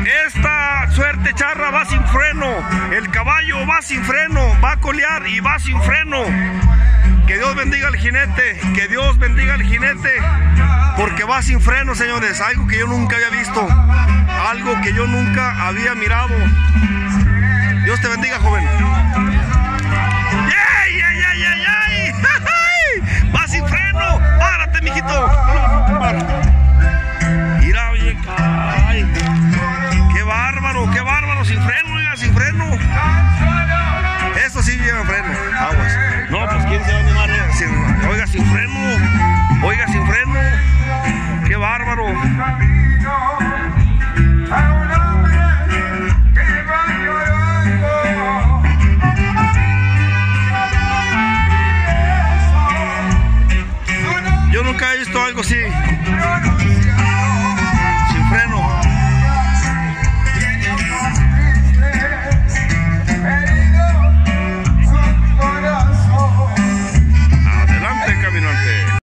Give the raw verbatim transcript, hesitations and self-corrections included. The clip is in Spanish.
Esta suerte charra va sin freno, el caballo va sin freno, va a colear y va sin freno. Que Dios bendiga al jinete, que Dios bendiga al jinete, porque va sin freno, señores. Algo que yo nunca había visto, algo que yo nunca había mirado. Dios te bendiga, joven. ¡Yay, yay, yay, yay, yay! Va sin freno. Párate, mijito. Para.